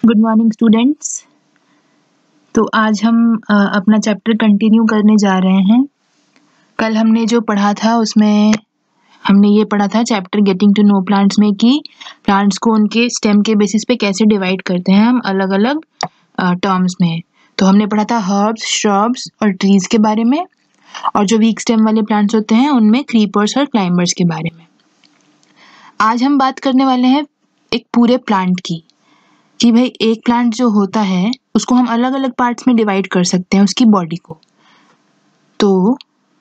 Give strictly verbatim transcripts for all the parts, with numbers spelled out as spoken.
Good morning students. तो आज हम अ, अपना चैप्टर कंटिन्यू करने जा रहे हैं। कल हमने जो पढ़ा था उसमें हमने ये पढ़ा था chapter getting to know plants में कि प्लांट्स को उनके स्टेम के बेसिस पे कैसे डिवाइड करते हैं हम अलग अलग टर्म्स में। तो हमने पढ़ा था हर्ब्स, श्रब्स और ट्रीज के बारे में, और जो वीक स्टेम वाले प्लांट्स होते हैं उनमें क्रीपर्स और क्लाइंबर्स के बारे में। आज हम बात करने वाले हैं एक पूरे प्लांट की, कि भाई एक प्लांट जो होता है उसको हम अलग अलग पार्ट्स में डिवाइड कर सकते हैं उसकी बॉडी को। तो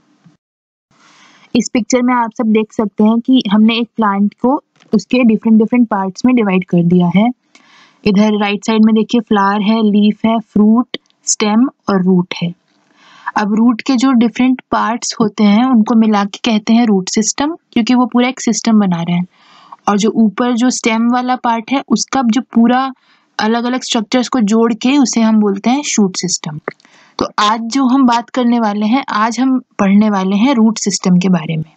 इस पिक्चर में आप सब देख सकते हैं कि हमने एक प्लांट को उसके डिफरेंट डिफरेंट पार्ट्स में डिवाइड कर दिया है। इधर राइट साइड में देखिए फ्लावर है, लीफ है, फ्रूट, स्टेम और रूट है। अब रूट के जो डिफरेंट पार्ट्स होते हैं उनको मिला के कहते हैं रूट सिस्टम, क्योंकि वो पूरा एक सिस्टम बना रहे हैं। और जो ऊपर जो स्टेम वाला पार्ट है उसका जो पूरा अलग अलग स्ट्रक्चर्स को जोड़ के उसे हम बोलते हैं शूट सिस्टम। तो आज जो हम बात करने वाले हैं, आज हम पढ़ने वाले हैं रूट सिस्टम के बारे में।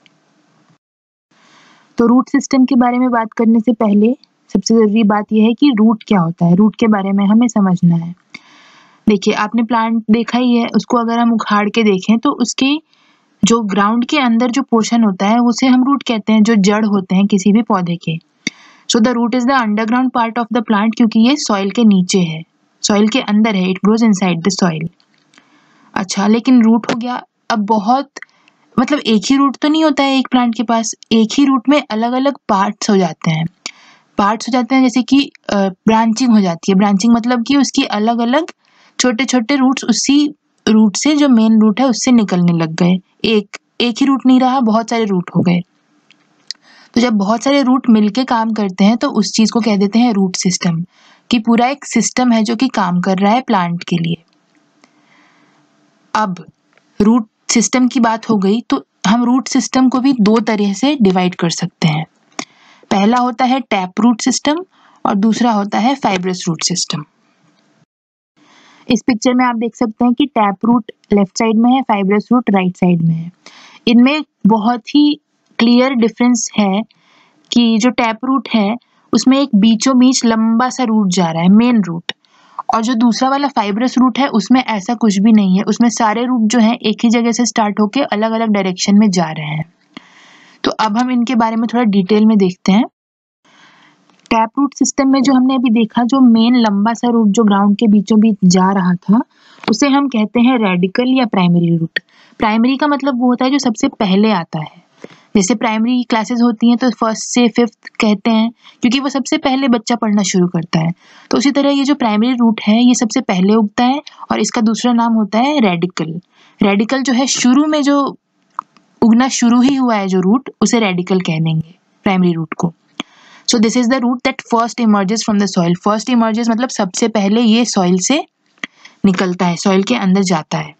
तो रूट सिस्टम के बारे में बात करने से पहले सबसे जरूरी बात यह है कि रूट क्या होता है। रूट के बारे में हमें समझना है। देखिए, आपने प्लांट देखा ही है, उसको अगर हम उखाड़ के देखें तो उसके जो ग्राउंड के अंदर जो पोर्शन होता है उसे हम रूट कहते हैं, जो जड़ होते हैं किसी भी पौधे के। So the root is the underground part of the plant, क्योंकि ये सॉइल के नीचे है, सॉइल के अंदर है, it grows inside the soil. अच्छा, लेकिन रूट हो गया। अब बहुत मतलब एक ही रूट तो नहीं होता है एक प्लांट के पास, एक ही रूट में अलग अलग पार्ट्स हो जाते हैं। पार्ट्स हो जाते हैं जैसे कि ब्रांचिंग हो जाती है। ब्रांचिंग मतलब कि उसकी अलग अलग छोटे छोटे रूट्स उसी रूट से, जो मेन रूट है उससे निकलने लग गए। एक एक ही रूट नहीं रहा, बहुत सारे रूट हो गए। तो जब बहुत सारे रूट मिलके काम करते हैं तो उस चीज को कह देते हैं रूट सिस्टम, कि पूरा एक सिस्टम है जो कि काम कर रहा है प्लांट के लिए। अब रूट सिस्टम की बात हो गई तो हम रूट सिस्टम को भी दो तरह से डिवाइड कर सकते हैं। पहला होता है टैप रूट सिस्टम और दूसरा होता है फाइब्रस रूट सिस्टम। इस पिक्चर में आप देख सकते हैं कि टैप रूट लेफ्ट साइड में है, फाइब्रस रूट राइट साइड में है। इनमें बहुत ही क्लियर डिफरेंस है कि जो टैप रूट है उसमें एक बीचों बीच लंबा सा रूट जा रहा है, मेन रूट, और जो दूसरा वाला फाइब्रस रूट है उसमें ऐसा कुछ भी नहीं है। उसमें सारे रूट जो हैं एक ही जगह से स्टार्ट होके अलग अलग डायरेक्शन में जा रहे हैं। तो अब हम इनके बारे में थोड़ा डिटेल में देखते हैं। टैप रूट सिस्टम में जो हमने अभी देखा, जो मेन लंबा सा रूट जो ग्राउंड के बीचों बीच जा रहा था, उसे हम कहते हैं रेडिकल या प्राइमरी रूट। प्राइमरी का मतलब वो होता है जो सबसे पहले आता है। जैसे प्राइमरी क्लासेस होती हैं तो फर्स्ट से फिफ्थ कहते हैं, क्योंकि वो सबसे पहले बच्चा पढ़ना शुरू करता है। तो उसी तरह ये जो प्राइमरी रूट है ये सबसे पहले उगता है, और इसका दूसरा नाम होता है रेडिकल। रेडिकल जो है शुरू में जो उगना शुरू ही हुआ है जो रूट, उसे रेडिकल कह देंगे प्राइमरी रूट को। So this is the root that first emerges from the soil. First emerges मतलब सबसे पहले ये सॉइल से निकलता है, सॉइल के अंदर जाता है।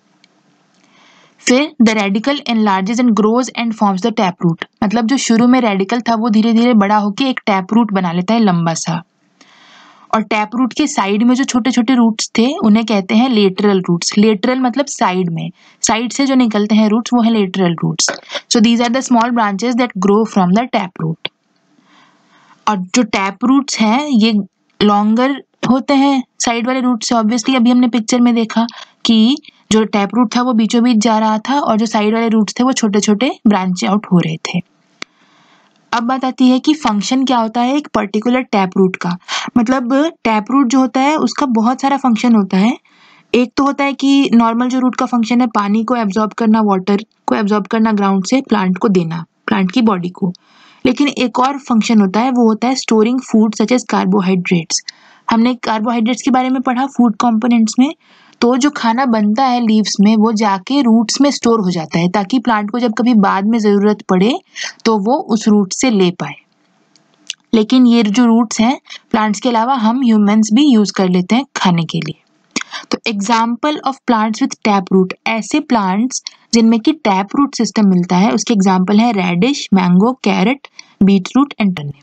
फिर the radicle enlarges and grows and forms the tap root. मतलब जो शुरू में रेडिकल था वो धीरे धीरे बड़ा होकर एक टैप रूट बना लेता है, लंबा सा। और टैप रूट के साइड में जो छोटे छोटे रूट्स थे उन्हें कहते हैं लेटरल रूट्स। लेटरल मतलब साइड में, साइड से जो निकलते हैं रूट्स वो है lateral roots. So these are the small branches that grow from the tap root. और जो टैप रूट्स हैं ये लॉन्गर होते हैं साइड वाले रूट से। ऑब्वियसली अभी हमने पिक्चर में देखा कि जो टैप रूट था वो बीचों बीच जा रहा था, और जो साइड वाले रूट्स थे वो छोटे छोटे ब्रांच आउट हो रहे थे। अब बात आती है कि फंक्शन क्या होता है एक पर्टिकुलर टैप रूट का। मतलब टैप रूट जो होता है उसका बहुत सारा फंक्शन होता है। एक तो होता है कि नॉर्मल जो रूट का फंक्शन है पानी को एब्जॉर्ब करना, वाटर को एब्जॉर्ब करना ग्राउंड से प्लांट को देना, प्लांट की बॉडी को। लेकिन एक और फंक्शन होता है, वो होता है storing food such as carbohydrates. हमने कार्बोहाइड्रेट्स के बारे में पढ़ा फूड कंपोनेंट्स में। तो जो खाना बनता है लीव्स में वो जाके रूट्स में स्टोर हो जाता है, ताकि प्लांट को जब कभी बाद में जरूरत पड़े तो वो उस रूट से ले पाए। लेकिन ये जो रूट्स हैं प्लांट्स के अलावा हम ह्यूमंस भी यूज कर लेते हैं खाने के लिए। तो example of plants with tap root, ऐसे प्लांट्स जिनमें कि टैप रूट सिस्टम मिलता है उसके एग्जाम्पल है radish, mango, carrot, beet root and turnip.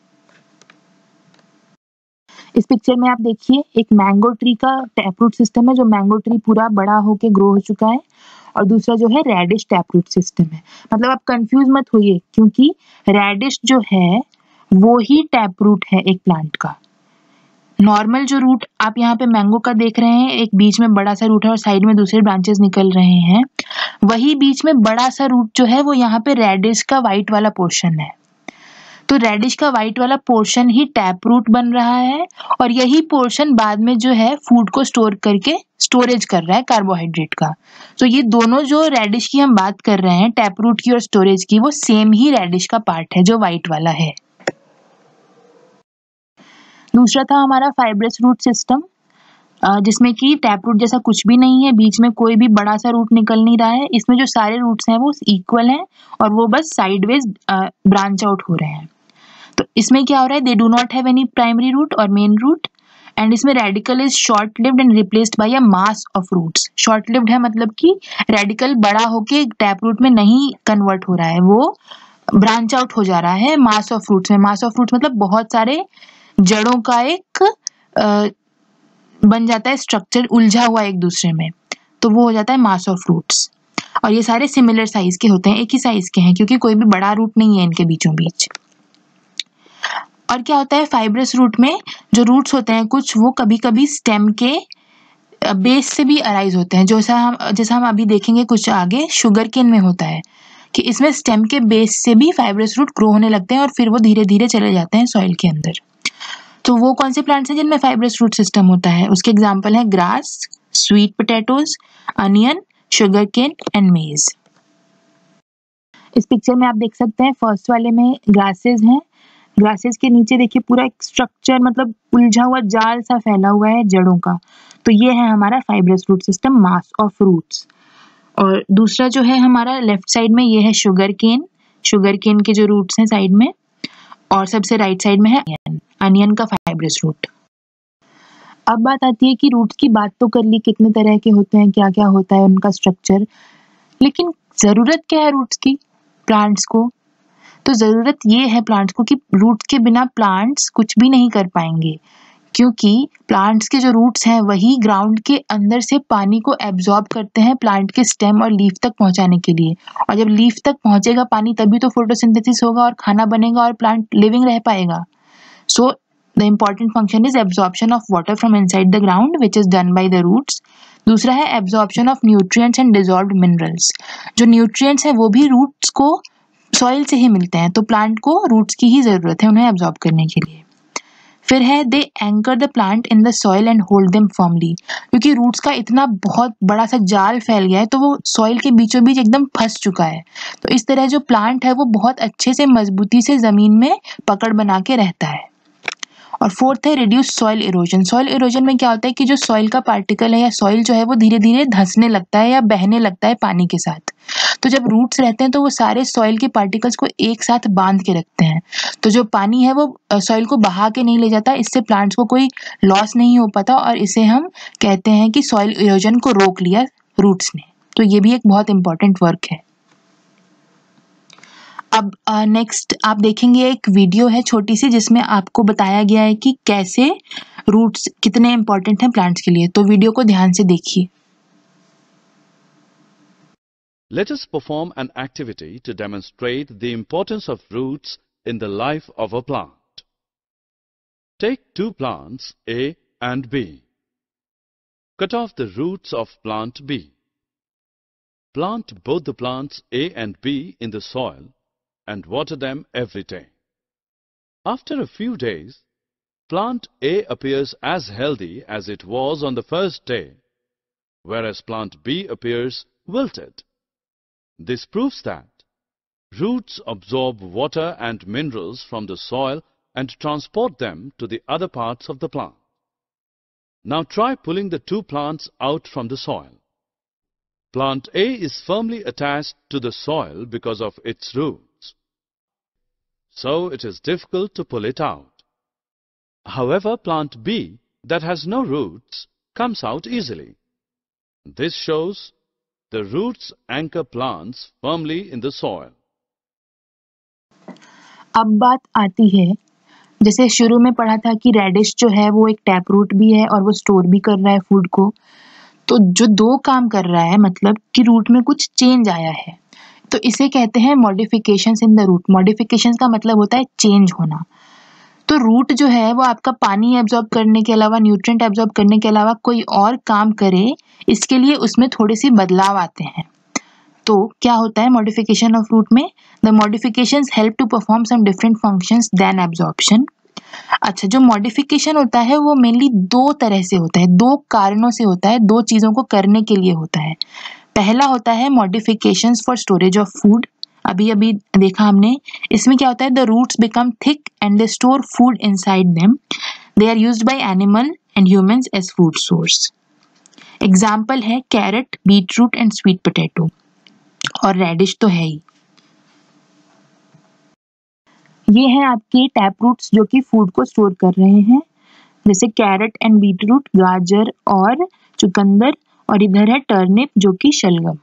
इस पिक्चर में आप देखिए एक मैंगो ट्री का टैप रूट सिस्टम है, जो मैंगो ट्री पूरा बड़ा होके ग्रो हो चुका है, और दूसरा जो है रेडिश टैप रूट सिस्टम है। मतलब आप कंफ्यूज मत होइए, क्योंकि रेडिश जो है वो ही टैप रूट है एक प्लांट का। नॉर्मल जो रूट आप यहाँ पे मैंगो का देख रहे हैं, एक बीच में बड़ा सा रूट है और साइड में दूसरे ब्रांचेस निकल रहे हैं, वही बीच में बड़ा सा रूट जो है वो यहाँ पे रेडिश का व्हाइट वाला पोर्शन है। तो रेडिश का व्हाइट वाला पोर्शन ही टैप रूट बन रहा है और यही पोर्शन बाद में जो है फूड को स्टोर करके स्टोरेज कर रहा है कार्बोहाइड्रेट का। तो ये दोनों जो रेडिश की हम बात कर रहे हैं, टैप रूट की और स्टोरेज की, वो सेम ही रेडिश का पार्ट है जो व्हाइट वाला है। दूसरा था हमारा फाइब्रस रूट सिस्टम, जिसमें कि टैप रूट जैसा कुछ भी नहीं है, बीच में कोई भी बड़ा सा रूट निकल नहीं रहा है। इसमें जो सारे रूट्स हैं वो इक्वल हैं और वो बस साइडवेज ब्रांच आउट हो रहे हैं। तो इसमें क्या हो रहा है, they do not have any primary root और मेन रूट, एंड इसमें radicle is short lived and replaced by a mass of roots. Short lived है मतलब कि रेडिकल बड़ा होके टैप रूट में नहीं कन्वर्ट हो रहा है, वो ब्रांच आउट हो जा रहा है मास ऑफ रूट्स में। मास ऑफ रूट्स मतलब बहुत सारे जड़ों का एक आ, बन जाता है स्ट्रक्चर, उलझा हुआ एक दूसरे में, तो वो हो जाता है मास ऑफ रूट्स। और ये सारे सिमिलर साइज के होते हैं, एक ही साइज के हैं, क्योंकि कोई भी बड़ा रूट नहीं है इनके बीचों बीच। और क्या होता है फाइब्रस रूट में, जो रूट्स होते हैं कुछ, वो कभी कभी स्टेम के बेस से भी अराइज होते हैं, जैसा हम जैसा हम अभी देखेंगे कुछ आगे शुगर केन में होता है कि इसमें स्टेम के बेस से भी फाइब्रस रूट ग्रो होने लगते हैं और फिर वो धीरे धीरे चले जाते हैं सॉइल के अंदर। तो वो कौन से प्लांट्स हैं जिनमें फाइब्रस रूट सिस्टम होता है? उसके एग्जाम्पल है grass, sweet potatoes, onion, sugar cane and maize. इस पिक्चर में आप देख सकते हैं फर्स्ट वाले में ग्रासेस हैं। ग्रासेस के नीचे देखिए पूरा एक स्ट्रक्चर, मतलब उलझा हुआ जाल सा फैला हुआ है जड़ों का, तो ये है हमारा fibrous root system, mass of roots. और दूसरा जो है हमारा लेफ्ट साइड में, ये है शुगर केन। शुगर केन के जो रूट्स हैं साइड में, और सबसे राइट साइड में है अनियन, अनियन का फाइब्रस रूट। अब बात आती है कि रूट्स की बात तो कर ली, कितने तरह के होते हैं, क्या क्या होता है उनका स्ट्रक्चर, लेकिन जरूरत क्या है रूट्स की प्लांट्स को? तो जरूरत ये है प्लांट्स को कि रूट्स के बिना प्लांट्स कुछ भी नहीं कर पाएंगे, क्योंकि प्लांट्स के जो रूट्स हैं वही ग्राउंड के अंदर से पानी को एब्जॉर्ब करते हैं प्लांट के स्टेम और लीफ तक पहुंचाने के लिए। और जब लीफ तक पहुंचेगा पानी, तभी तो फोटोसिंथेसिस होगा और खाना बनेगा और प्लांट लिविंग रह पाएगा। So the important function is absorption of water from inside the ground which is done by the roots. दूसरा है absorption of nutrients and dissolved minerals. जो न्यूट्रिएंट्स हैं वो भी रूट्स को सॉइल से ही मिलते हैं, तो प्लांट को रूट्स की ही जरूरत है उन्हें एब्जॉर्ब करने के लिए। फिर है they anchor the plant in the soil and hold them firmly. क्योंकि रूट्स का इतना बहुत बड़ा सा जाल फैल गया है, तो वो सॉइल के बीचों बीच एकदम फंस चुका है। तो इस तरह जो प्लांट है वो बहुत अच्छे से मजबूती से जमीन में पकड़ बना के रहता है। और फोर्थ है reduce soil erosion. Soil erosion में क्या होता है कि जो सॉइल का पार्टिकल है या सॉइल जो है वो धीरे धीरे धंसने लगता है या बहने लगता है पानी के साथ। तो जब रूट्स रहते हैं तो वो सारे सॉइल के पार्टिकल्स को एक साथ बांध के रखते हैं, तो जो पानी है वो सॉइल को बहा के नहीं ले जाता, इससे प्लांट्स को कोई लॉस नहीं हो पाता, और इसे हम कहते हैं कि सॉइल इरोजन को रोक लिया रूट्स ने। तो ये भी एक बहुत इंपॉर्टेंट वर्क है। अब नेक्स्ट uh, आप देखेंगे एक वीडियो है छोटी सी, जिसमें आपको बताया गया है कि कैसे रूट्स कितने इंपॉर्टेंट हैं प्लांट्स के लिए। तो वीडियो को ध्यान से देखिए। Let us perform an activity to demonstrate the importance of roots in the life of a plant. Take two plants A and B. Cut off the roots of plant B. Plant both the plants A and B in the soil and water them every day. After a few days, plant A appears as healthy as it was on the first day, whereas plant B appears wilted. This proves that roots absorb water and minerals from the soil and transport them to the other parts of the plant. Now try pulling the two plants out from the soil. Plant A is firmly attached to the soil because of its roots, so it is difficult to pull it out. However, plant B, that has no roots, comes out easily. This shows the roots anchor plants firmly in the soil. अब बात आती है, जैसे शुरू में पढ़ा था कि रेडिश जो है वो एक टैप रूट भी है और वो स्टोर भी कर रहा है फूड को। तो जो दो काम कर रहा है, मतलब कि रूट में कुछ चेंज आया है, तो इसे कहते हैं modifications in the root. Modifications का मतलब होता है चेंज होना। तो तो रूट जो है वो आपका पानी एब्जॉर्ब करने के अलावा, न्यूट्रिएंट एब्जॉर्ब करने के अलावा कोई और काम करे, इसके लिए उसमें थोड़े से बदलाव आते हैं। तो क्या होता है मॉडिफिकेशन ऑफ रूट में? The modifications help to perform some different functions than absorption. अच्छा, जो मॉडिफिकेशन होता है वो मेनली दो तरह से होता है, दो कारणों से होता है, दो चीजों को करने के लिए होता है। पहला होता है modifications for storage of food. अभी अभी देखा हमने, इसमें क्या होता है, the roots become thick and they store food inside them. They are used by animal and humans as food source. Example है carrot, beetroot and sweet potato, और रेडिश तो है ही। ये हैं आपके टैप रूट्स जो कि फूड को स्टोर कर रहे हैं, जैसे कैरेट एंड बीटरूट, गाजर और चुकंदर, और इधर है टर्निप जो कि शलगम।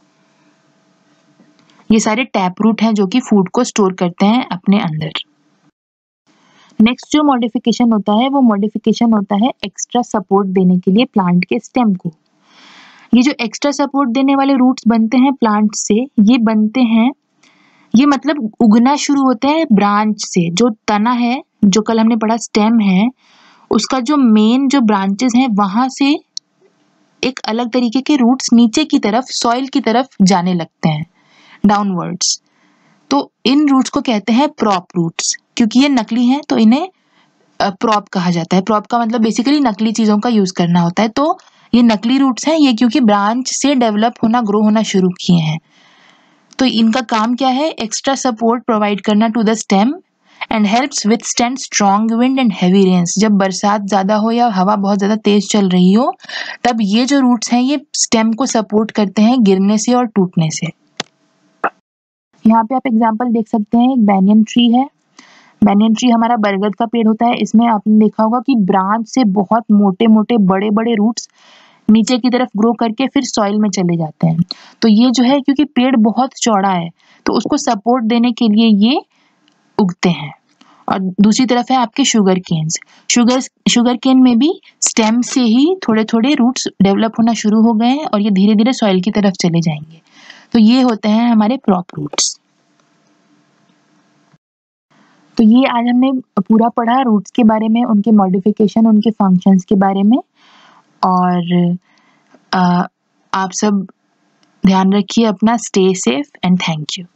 ये सारे टैप रूट हैं जो कि फूड को स्टोर करते हैं अपने अंदर। नेक्स्ट जो मॉडिफिकेशन होता है वो मॉडिफिकेशन होता है एक्स्ट्रा सपोर्ट देने के लिए प्लांट के स्टेम को। ये जो एक्स्ट्रा सपोर्ट देने वाले रूट्स बनते हैं प्लांट से, ये बनते हैं, ये मतलब उगना शुरू होते हैं ब्रांच से। जो तना है, जो कल हमने पढ़ा स्टेम है, उसका जो मेन जो ब्रांचेस हैं वहां से एक अलग तरीके के रूट्स नीचे की तरफ, सॉइल की तरफ जाने लगते हैं, डाउनवर्ड्स। तो इन रूट्स को कहते हैं प्रॉप रूट्स। क्योंकि ये नकली हैं तो इन्हें प्रॉप कहा जाता है। प्रॉप का मतलब बेसिकली नकली चीजों का यूज करना होता है। तो ये नकली रूट्स हैं, ये क्योंकि ब्रांच से डेवलप होना, ग्रो होना शुरू किए हैं। तो इनका काम क्या है? एक्स्ट्रा सपोर्ट प्रोवाइड करना to the stem and helps withstand strong wind and heavy rains. जब बरसात ज्यादा हो या हवा बहुत ज्यादा तेज चल रही हो, तब ये जो रूट्स हैं ये स्टेम को सपोर्ट करते हैं गिरने से और टूटने से। यहाँ पे आप एग्जांपल देख सकते हैं, एक बैनियन ट्री है। बैनियन ट्री हमारा बरगद का पेड़ होता है। इसमें आपने देखा होगा कि ब्रांच से बहुत मोटे मोटे बड़े बड़े रूट्स नीचे की तरफ ग्रो करके फिर सॉइल में चले जाते हैं। तो ये जो है, क्योंकि पेड़ बहुत चौड़ा है तो उसको सपोर्ट देने के लिए ये उगते हैं। और दूसरी तरफ है आपके sugar canes. Sugar sugar cane में भी स्टेम से ही थोड़े थोड़े रूट्स डेवलप होना शुरू हो गए हैं और ये धीरे धीरे सॉइल की तरफ चले जाएंगे। तो ये होते हैं हमारे प्रॉप रूट्स। तो ये आज हमने पूरा पढ़ा रूट्स के बारे में, उनके मॉडिफिकेशन, उनके फंक्शंस के बारे में। और आ, आप सब ध्यान रखिए अपना। Stay safe and thank you.